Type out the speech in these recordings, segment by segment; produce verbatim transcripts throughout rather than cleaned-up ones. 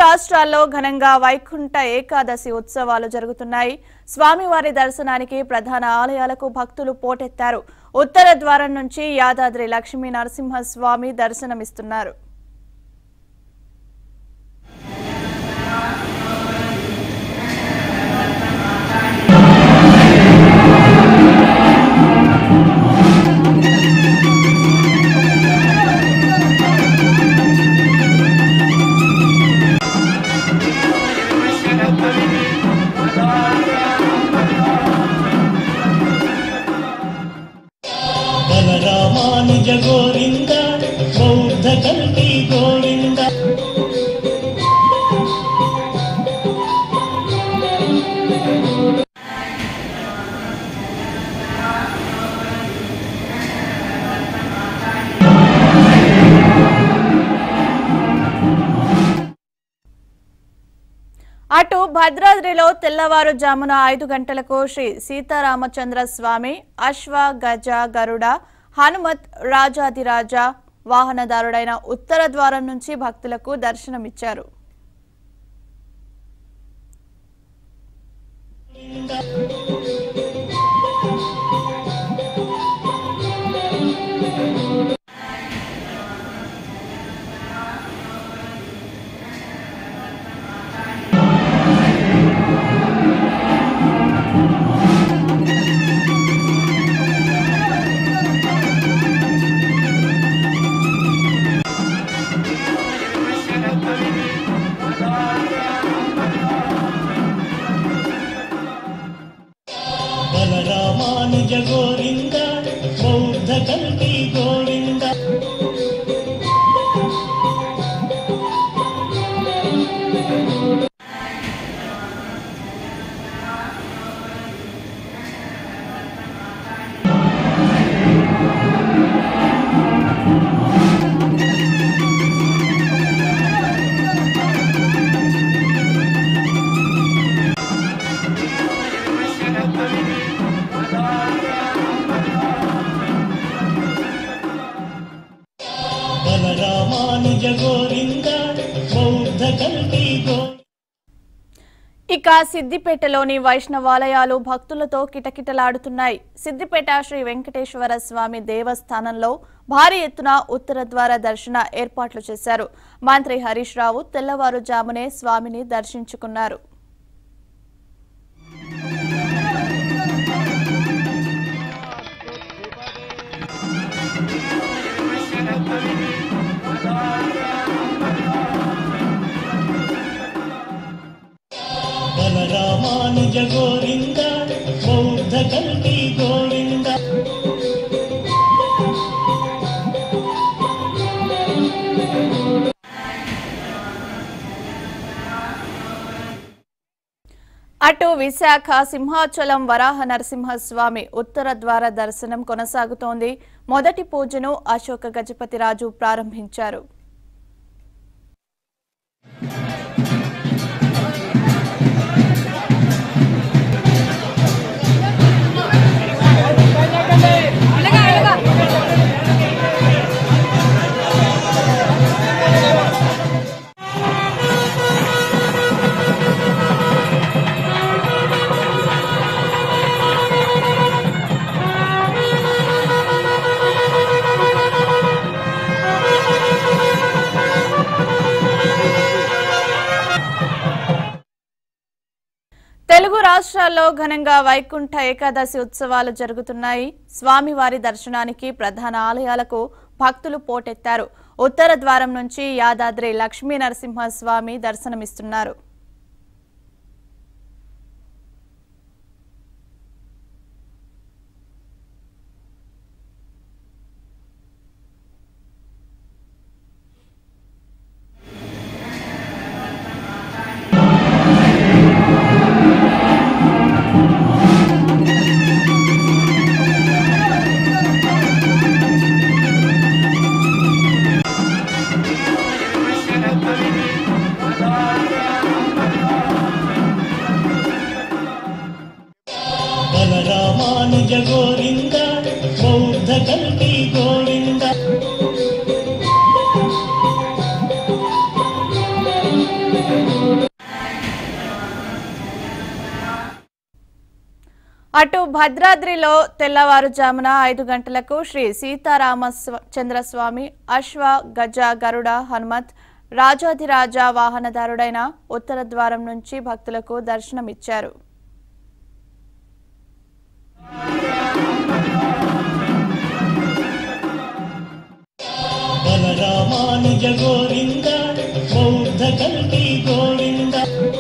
రాష్ట్రాల్లో ఘనంగా వైకుంఠ ఏకాదశి ఉత్సవాలు జరుగుతున్నాయి. స్వామివారి దర్శనానికి ప్రధాన ఆలయాలకు భక్తులు పోటెత్తారు. ఉత్తర ద్వారం నుంచి యాదాద్రి లక్ష్మీ నరసింహస్వామి దర్శనమిస్తున్నారు. రామానుజ గోవింద బౌద్ధ కల్కి గోవింద అటు భద్రాద్రిలో తెల్లవారుజామున ఐదు గంటలకు శ్రీ సీతారామచంద్ర స్వామి అశ్వ గజ గరుడ హనుమత్ రాజాదిరాజ వాహనదారుడైన ఉత్తర ద్వారం నుంచి భక్తులకు దర్శనమిచ్చారు. రామానుజ గోవింద బౌద్ధ కల్కి గోవింద రామానుజ గోవింద బౌద్ధ కల్కి గోవింద. ఇక సిద్దిపేటలోని వైష్ణవాలయాలు భక్తులతో కిటకిటలాడుతున్నాయి. సిద్దిపేట శ్రీ వెంకటేశ్వర స్వామి దేవస్థానంలో భారీ ఎత్తున ఉత్తర ద్వార దర్శన ఏర్పాట్లు చేశారు. మంత్రి హరీష్ రావు తెల్లవారుజామునే స్వామిని దర్శించుకున్నారు. రామానుజ గోవింద బౌద్ధ కల్కి గోవింద అటు విశాఖ సింహాచలం వరాహ నరసింహస్వామి ఉత్తర ద్వార దర్శనం కొనసాగుతోంది. మొదటి పూజను అశోక గజపతిరాజు ప్రారంభించారు. తెలుగు రాష్ట్రాల్లో ఘనంగా వైకుంఠ ఏకాదశి ఉత్సవాలు జరుగుతున్నాయి. స్వామివారి దర్శనానికి ప్రధాన ఆలయాలకు భక్తులు పోటెత్తారు. ఉత్తర ద్వారం నుంచి యాదాద్రి లక్ష్మీ నరసింహస్వామి దర్శనమిస్తున్నారు. అటు భద్రాద్రిలో తెల్లవారుజామున ఐదు గంటలకు శ్రీ సీతారామ చంద్రస్వామి అశ్వ గజ గరుడ హనుమత్ రాజాధిరాజ వాహనదారుడైన ఉత్తర ద్వారం నుంచి భక్తులకు దర్శనమిచ్చారు. బలరామానుజ గోవింద బౌద్ధ కల్కి గోవింద.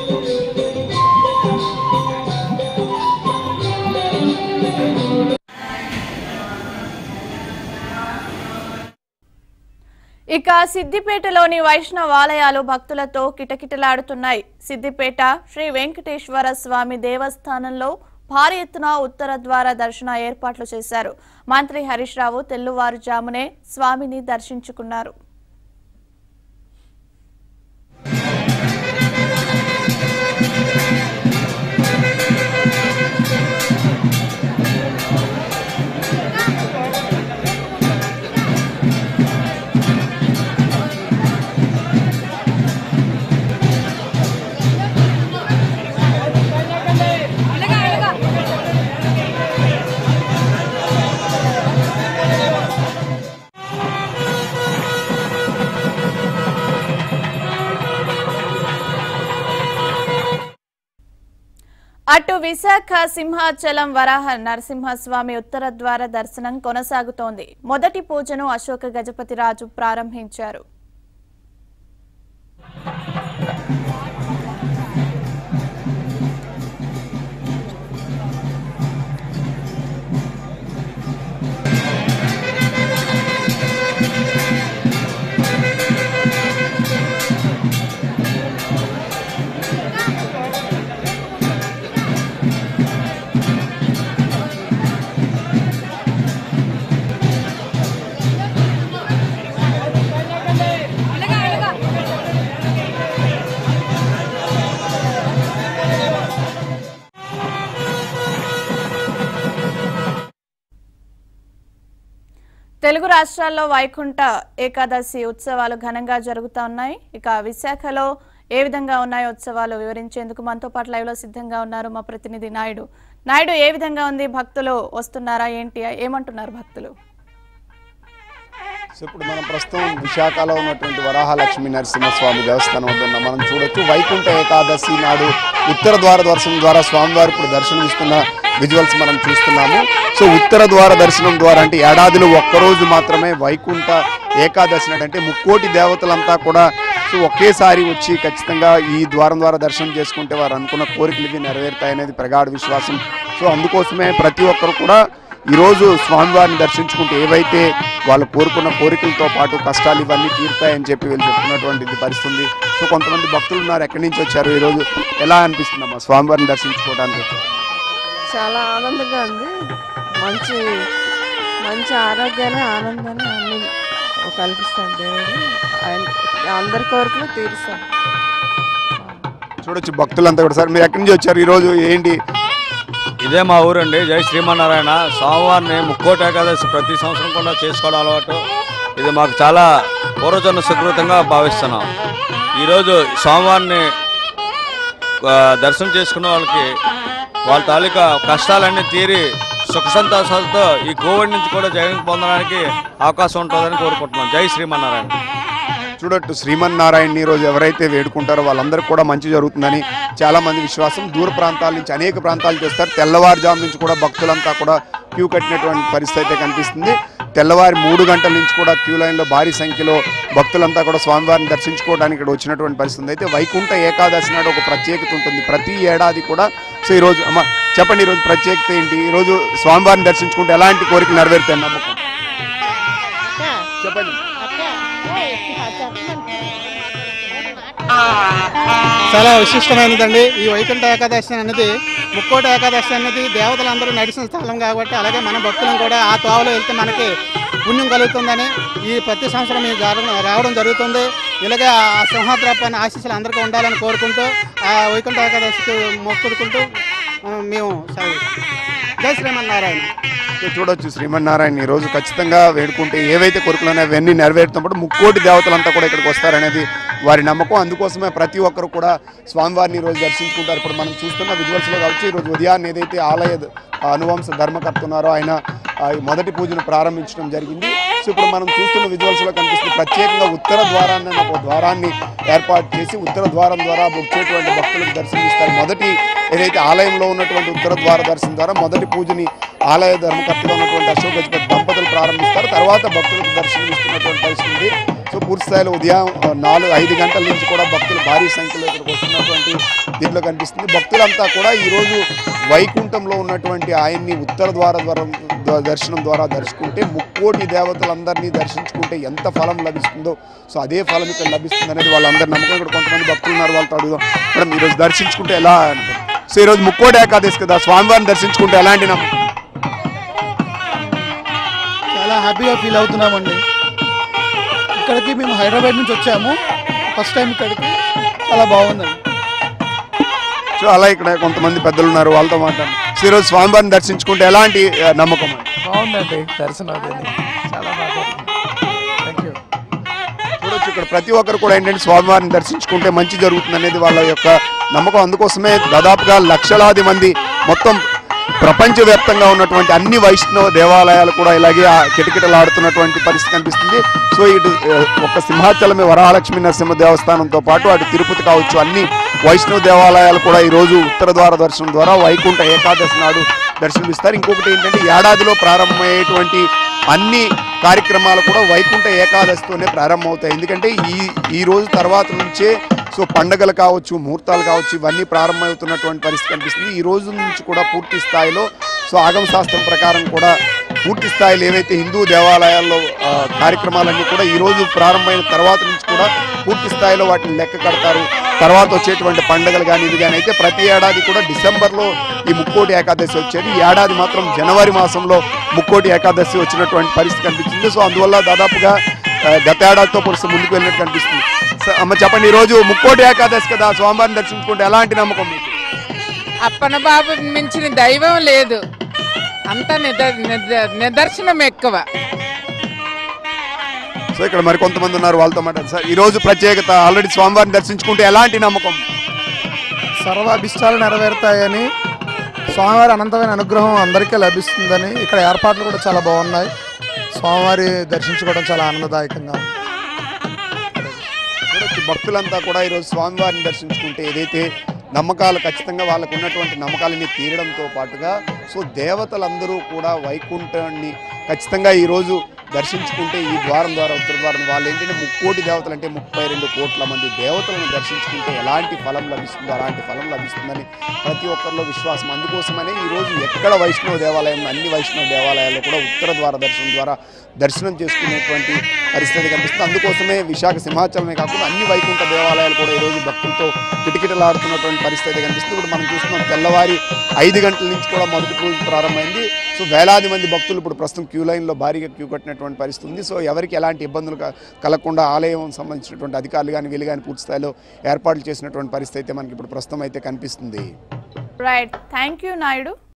ఇక సిద్దిపేటలోని వైష్ణవ ఆలయాలు భక్తులతో కిటకిటలాడుతున్నాయి. సిద్దిపేట శ్రీ వెంకటేశ్వర స్వామి దేవస్థానంలో భారీ ఎత్తున ఉత్తర ద్వార దర్శన ఏర్పాట్లు చేశారు. మంత్రి హరీష్ రావు తెల్లువారుజామునే స్వామిని దర్శించుకున్నారు. అటు విశాఖ సింహాచలం వరాహ నరసింహస్వామి ఉత్తర ద్వార దర్శనం కొనసాగుతోంది. మొదటి పూజను అశోక గజపతిరాజు ప్రారంభించారు. తెలుగు రాష్ట్రాల్లో వైకుంఠ ఏకాదశి ఉత్సవాలు ఘనంగా జరుగుతూ ఉన్నాయి. ఇక విశాఖలో ఏ విధంగా ఉన్నాయో ఉత్సవాలు వివరించేందుకు మనతో పాటు లైవ్ లో సిద్ధంగా ఉన్నారు మా ప్రతినిధి నాయుడు. నాయుడు, ఏ విధంగా ఉంది? భక్తులు వస్తున్నారా ఏంటి? ఏమంటున్నారు భక్తులు? సో ఇప్పుడు మనం ప్రస్తుతం విశాఖలో ఉన్నటువంటి వరాహలక్ష్మీ నరసింహస్వామి దేవస్థానం వద్ద ఉన్నాం. మనం చూడొచ్చు వైకుంఠ ఏకాదశి నాడు ఉత్తర ద్వార దర్శనం ద్వారా స్వామివారు ఇప్పుడు దర్శనం ఇస్తున్న విజువల్స్ మనం చూస్తున్నాము. సో ఉత్తర ద్వార దర్శనం ద్వారా అంటే ఏడాదిలో ఒక్కరోజు మాత్రమే వైకుంఠ ఏకాదశి నాడు అంటే ముక్కోటి దేవతలంతా కూడా సో ఒకేసారి వచ్చి ఖచ్చితంగా ఈ ద్వారం ద్వారా దర్శనం చేసుకుంటే వారు అనుకున్న కోరికలకి నెరవేరుతాయనేది ప్రగాఢ విశ్వాసం. సో అందుకోసమే ప్రతి ఒక్కరు కూడా ఈరోజు స్వామివారిని దర్శించుకుంటే ఏవైతే వాళ్ళు కోరుకున్న కోరికలతో పాటు కష్టాలు ఇవన్నీ తీరుతాయని చెప్పి వీళ్ళు చెప్తున్నటువంటి పరిస్థితి. సో కొంతమంది భక్తులు ఉన్నారు, ఎక్కడి నుంచి వచ్చారు, ఈరోజు ఎలా అనిపిస్తుందమ్మా స్వామివారిని దర్శించుకోవడానికి వచ్చారు? చాలా ఆనందంగా ఉంది. మంచి మంచి ఆరోగ్యాన్ని ఆనందాన్ని అన్ని కల్పిస్తాడు దేవుడు. ఆయన అందరి కోరికలు తీరుస్తాడు. చూడొచ్చు భక్తులంతా కూడా. సార్ మీరు ఎక్కడి నుంచి వచ్చారు ఈరోజు, ఏంటి? ఇదే మా ఊరండి. జై శ్రీమన్నారాయణ. స్వామివారిని ముక్కోటి ఏకాదశి ప్రతి సంవత్సరం కూడా చేసుకోవడం అలవాటు. ఇది మాకు చాలా పూర్వజన్మ సుకృతంగా భావిస్తున్నాం. ఈరోజు స్వామివారిని దర్శనం చేసుకున్న వాళ్ళకి వాళ్ళ తాలూకా కష్టాలన్నీ తీరి సుఖ సంతోషాలతో ఈ కోవిడ్ నుంచి కూడా జగన్ పొందడానికి అవకాశం ఉంటుందని కోరుకుంటున్నాం. జై శ్రీమన్నారాయణ. చూడట్టు శ్రీమన్నారాయణ ఈరోజు ఎవరైతే వేడుకుంటారో వాళ్ళందరికీ కూడా మంచి జరుగుతుందని చాలామంది విశ్వాసం. దూర ప్రాంతాల నుంచి అనేక ప్రాంతాలు చేస్తారు. తెల్లవారుజాము నుంచి కూడా భక్తులంతా కూడా క్యూ కట్టినటువంటి పరిస్థితి అయితే కనిపిస్తుంది. తెల్లవారి మూడు గంటల నుంచి కూడా క్యూ లైన్లో భారీ సంఖ్యలో భక్తులంతా కూడా స్వామివారిని దర్శించుకోవడానికి ఇక్కడ వచ్చినటువంటి పరిస్థితి. అయితే వైకుంఠ ఏకాదశి నాడు ఒక ప్రత్యేకత ఉంటుంది ప్రతి ఏడాది కూడా. సో ఈరోజు అమ్మ చెప్పండి, ఈరోజు ప్రత్యేకత ఏంటి? ఈరోజు స్వామివారిని దర్శించుకుంటే ఎలాంటి కోరికలు నెరవేరుతాయి నమ్మకం చెప్పండి. చాలా విశిష్టమైనదండి ఈ వైకుంఠ ఏకాదశి అనేది. ముక్కోటి ఏకాదశి అనేది దేవతలందరూ నడిచిన స్థలం కాబట్టి, అలాగే మన భక్తులను కూడా ఆ తోవలో వెళ్తే మనకి పుణ్యం కలుగుతుందని ఈ ప్రతి సంవత్సరం ఈ రావడం జరుగుతుంది. ఇలాగే ఆ సింహాద్రపైన ఆశీస్సులు అందరికీ ఉండాలని కోరుకుంటూ ఆ వైకుంఠ ఏకాదశికి మొక్కుకుంటూ మేము జై శ్రీమన్నారాయణ. సో చూడొచ్చు శ్రీమన్నారాయణ ఈ రోజు ఖచ్చితంగా వేడుకుంటే ఏవైతే కోరికలు ఉన్నాయో అవన్నీ నెరవేరుతున్నప్పుడు ముక్కోటి దేవతలంతా కూడా ఇక్కడికి వస్తారనేది వారి నమ్మకం. అందుకోసమే ప్రతి ఒక్కరు కూడా స్వామివారిని ఈ రోజు దర్శించుకుంటారు. ఇప్పుడు మనం చూస్తున్న విజువల్స్లో కావచ్చు, ఈరోజు ఉదయాన్నే ఏదైతే ఆలయ అనువంశ ధర్మకర్త ఉన్నారో ఆయన మొదటి పూజను ప్రారంభించడం జరిగింది. సో ఇప్పుడు మనం చూస్తున్న విజువల్స్లో కనిపిస్తుంది ప్రత్యేకంగా ఉత్తర ద్వారాన్ని ఒక ద్వారాన్ని ఏర్పాటు చేసి ఉత్తర ద్వారం ద్వారా వచ్చేటువంటి భక్తులకు దర్శనమిస్తారు. మొదటి ఏదైతే ఆలయంలో ఉన్నటువంటి ఉత్తర ద్వార దర్శనం ద్వారా మొదటి పూజని ఆలయ ధర్మకర్తగా ఉన్నటువంటి అశోక్ గజపతి దంపతులు ప్రారంభిస్తారు. తర్వాత భక్తులకు దర్శనం ఇస్తున్నటువంటి పరిస్థితి ఉంది. సో పూర్తి స్థాయిలో ఉదయం నాలుగు ఐదు గంటల నుంచి కూడా భక్తులు భారీ సంఖ్యలో ఇక్కడికి వస్తున్నటువంటి దీంట్లో కనిపిస్తుంది. భక్తులంతా కూడా ఈరోజు వైకుంఠంలో ఉన్నటువంటి ఆయన్ని ఉత్తర ద్వార ద్వారం దర్శనం ద్వారా దర్శించుకుంటే ముక్కోటి దేవతలందరినీ దర్శించుకుంటే ఎంత ఫలం లభిస్తుందో సో అదే ఫలం ఇక్కడ లభిస్తుంది అనేది వాళ్ళందరి నమ్మకం. ఇక్కడ కొంతమంది భక్తులు ఉన్నారు, వాళ్ళతో అడుగుదాం. మేడం ఈరోజు దర్శించుకుంటే ఎలా అంటే సో ఈరోజు ముక్కోటి ఏకాదశి కదా, స్వామివారిని దర్శించుకుంటే ఎలాంటి నమ్మకం? చాలా హ్యాపీగా ఫీల్ అవుతున్నామండి. ఇక్కడికి మేము హైదరాబాద్ నుంచి వచ్చాము, ఫస్ట్ టైం ఇక్కడికి, చాలా బాగుందండి. సో అలా ఇక్కడ కొంతమంది పెద్దలు ఉన్నారు, వాళ్ళతో మాట్లాడండి. సో ఈరోజు స్వామివారిని దర్శించుకుంటే ఎలాంటి నమ్మకం? బాగుందండి దర్శనం, అది చాలా బాగా. Thank you. చూడొచ్చు ఇక్కడ ప్రతి ఒక్కరు కూడా ఏంటంటే స్వామివారిని దర్శించుకుంటే మంచి జరుగుతుంది అనేది వాళ్ళ యొక్క నమ్మకం. అందుకోసమే దాదాపుగా లక్షలాది మంది మొత్తం ప్రపంచవ్యాప్తంగా ఉన్నటువంటి అన్ని వైష్ణవ దేవాలయాలు కూడా ఇలాగే కిటకిటలాడుతున్నటువంటి పరిస్థితి కనిపిస్తుంది. సో ఇటు ఒక సింహాచలమే వరాహలక్ష్మీ నరసింహ దేవస్థానంతో పాటు అటు తిరుపతి కావచ్చు, అన్ని వైష్ణవ దేవాలయాలు కూడా ఈరోజు ఉత్తర ద్వార దర్శనం ద్వారా వైకుంఠ ఏకాదశి నాడు దర్శనమిస్తారు. ఇంకొకటి ఏంటంటే ఏడాదిలో ప్రారంభమయ్యేటువంటి అన్ని కార్యక్రమాలు కూడా వైకుంఠ ఏకాదశితోనే ప్రారంభమవుతాయి. ఎందుకంటే ఈ ఈ రోజు తర్వాత నుంచే సో పండుగలు కావచ్చు, ముహూర్తాలు కావచ్చు, ఇవన్నీ ప్రారంభమవుతున్నటువంటి పరిస్థితి కనిపిస్తుంది. ఈ రోజు నుంచి కూడా పూర్తి స్థాయిలో సో ఆగమ శాస్త్రం ప్రకారం కూడా పూర్తి స్థాయిలో ఏవైతే హిందూ దేవాలయాల్లో కార్యక్రమాలన్నీ కూడా ఈరోజు ప్రారంభమైన తర్వాత నుంచి కూడా పూర్తి స్థాయిలో వాటిని లెక్క కడతారు. తర్వాత వచ్చేటువంటి పండుగలు కానీ ఇది కానీ అయితే ప్రతి ఏడాది కూడా డిసెంబర్లో ఈ ముక్కోటి ఏకాదశి వచ్చేది. ఈ ఏడాది మాత్రం జనవరి మాసంలో ముక్కోటి ఏకాదశి వచ్చినటువంటి పరిస్థితి కనిపిస్తుంది. సో అందువల్ల దాదాపుగా గత ఏడాదితో పోలిస్తే ముందుకు వెళ్ళినట్టు కనిపిస్తుంది. అమ్మ చెప్పండి, ఈరోజు ముక్కోటి ఏకాదశి కదా, స్వామివారిని దర్శించుకుంటే ఎలాంటి నమ్మకం మీకు? అప్పన బాబు మించిన దైవం లేదు, అంత నిదర్శనం ఎక్కువ. సో ఇక్కడ మరి కొంతమంది ఉన్నారు, వాళ్ళతో మాట్లాడు. సార్ ఈరోజు ప్రత్యేకత ఆల్రెడీ స్వామివారిని దర్శించుకుంటే ఎలాంటి నమ్మకం? సర్వాభిష్టాలు నెరవేరుతాయని, స్వామివారి అనంతమైన అనుగ్రహం అందరికీ లభిస్తుందని, ఇక్కడ ఏర్పాట్లు కూడా చాలా బాగున్నాయి. స్వామివారి దర్శించుకోవడం చాలా ఆనందదాయకంగా ఉంది. భక్తులంతా కూడా ఈరోజు స్వామివారిని దర్శించుకుంటే ఏదైతే నమ్మకాలు ఖచ్చితంగా వాళ్ళకు ఉన్నటువంటి నమ్మకాలన్నీ తీరడంతో పాటుగా సో దేవతలందరూ కూడా వైకుంఠాన్ని ఖచ్చితంగా ఈరోజు దర్శించుకుంటే ఈ ద్వారం ద్వారా ఉత్తర ద్వారం వాళ్ళు ఏంటంటే ముక్కోటి దేవతలు అంటే ముప్పై రెండు కోట్ల మంది దేవతలను దర్శించుకుంటే ఎలాంటి ఫలం లభిస్తుందో అలాంటి ఫలం లభిస్తుందని ప్రతి ఒక్కరిలో విశ్వాసం. అందుకోసమనే ఈరోజు ఎక్కడ వైష్ణవ దేవాలయం అన్ని వైష్ణవ దేవాలయాల్లో కూడా ఉత్తర ద్వార దర్శనం ద్వారా దర్శనం చేసుకునేటువంటి పరిస్థితి కనిపిస్తుంది. అందుకోసమే విశాఖ సింహాచలమే కాకుండా అన్ని వైకుంఠ దేవాలయాలు కూడా ఈరోజు భక్తులతో కిటకిటలాడుతున్నటువంటి పరిస్థితి కనిపిస్తుంది. ఇప్పుడు మనం చూస్తున్నాం తెల్లవారి ఐదు గంటల నుంచి కూడా మొదటి పూజ ప్రారంభమైంది. సో వేలాది మంది భక్తులు ఇప్పుడు ప్రస్తుతం క్యూ లైన్లో భారీగా క్యూ కట్టినటువంటి పరిస్థితి ఉంది. సో ఎవరికి ఎలాంటి ఇబ్బందులు కలగకుండా ఆలయం సంబంధించినటువంటి అధికారులు కానీ వీళ్ళు కానీ పూర్తి స్థాయిలో ఏర్పాట్లు చేసినటువంటి పరిస్థితి అయితే మనకి ఇప్పుడు ప్రస్తుతం అయితే కనిపిస్తుంది. Right, thank you Naidu.